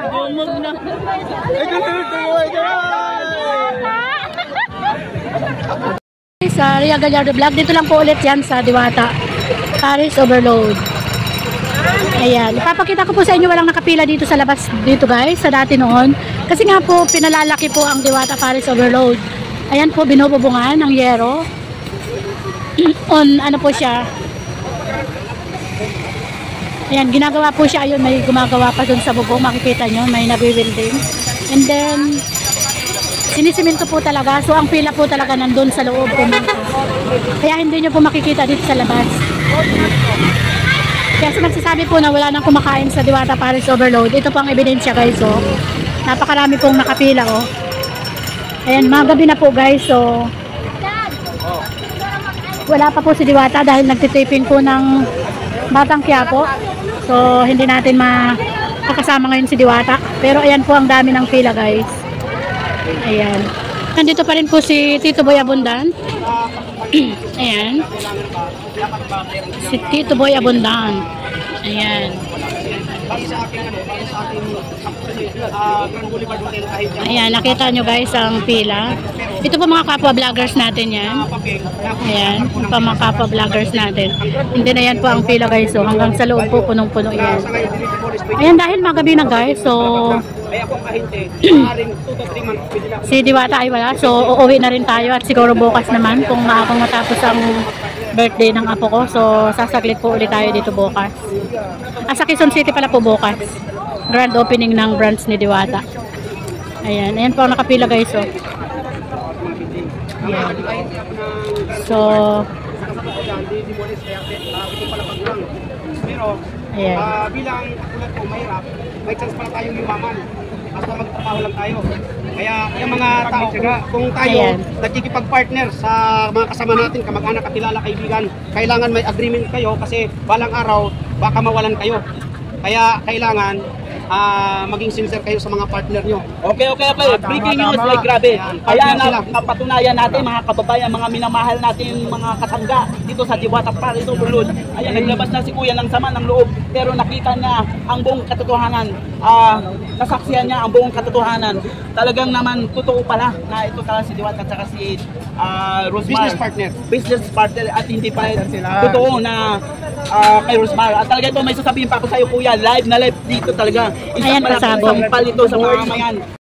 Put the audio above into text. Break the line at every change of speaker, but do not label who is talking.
Dumog na. Sa Ria Gallardo Vlog, dito lang po ulit yan sa Diwata Paris Overload. Ayan, ipapakita ko po sa inyo walang nakapila dito sa labas dito guys, sa dati noon. Kasi nga po, pinalalaki po ang Diwata Paris Overload. Ayan po, binububungan ng yero. On, ano po siya. Ayan, ginagawa po siya. Ayun, may gumagawa pa dun sa bubong. Makikita nyo, may nagwi-welding. And then, sinisiminto po talaga. So, ang pila po talaga nandun sa loob. Kaya hindi nyo po makikita dito sa labas. Kaya nagsasabi po na wala nang kumakain sa Diwata Paris Overload. Ito po ang ebidensya guys. So, napakarami pong nakapila. Oh. Ayan, mga gabi na po guys. So, wala pa po si Diwata dahil nagtitaping po ng Batang Quiapo. So, hindi natin makakasama ngayon si Diwata. Pero ayan po ang dami ng pila guys. Ayan. Nandito pa rin po si Tito Boy Abundan. Ayan. Si Tito Boy Abundan. Ayan. Ayan, nakita nyo guys ang pila. Ito po mga kapwa vloggers natin yan. Ayan, pa mga kapwa vloggers natin. Hindi na yan po ang pila guys. So hanggang sa loob po punong-puno yan. Ayan, dahil magabi na guys. So si Diwata ay wala. So uuwi na rin tayo at siguro bukas naman kung maakong matapos ang birthday ng apo ko. So sasaglit po ulit tayo dito bukas. Sa Quezon City pala po bukas. Grand opening ng branch ni Diwata. Ayan, ayan po ang nakapila guys. So ayan. So ayan.
Bilang katulad ko mahirap, may chance pala tayong yumaman. Basta magtrabaho lang tayo. Kaya yung mga tao, kung tayo nagkikipag-partner sa mga kasama natin, kamag-anak, kakilala, kaibigan, kailangan may agreement kayo kasi balang araw baka mawalan kayo. Kaya kailangan maging sincere kayo sa mga partner nyo.
Okay. Breaking news, like grabe. Kaya napatunayan natin mga kababayan, mga minamahal natin mga kasangga dito sa Diwata Paris Overload. Ayan, naglabas na si Kuya ng sama ng loob, pero nakita niya ang buong katotohanan. Nasaksihan niya ang buong katotohanan. Talagang naman totoo pala na ito talaga si Diwata at saka si Rosmar. Business partner at hindi pa totoo na kay Rosmar. At talaga ito may sasabihin pa ako sa iyo Kuya, live na live dito talaga.
Ayan, pasabog.
Isang palito sa mga mayan.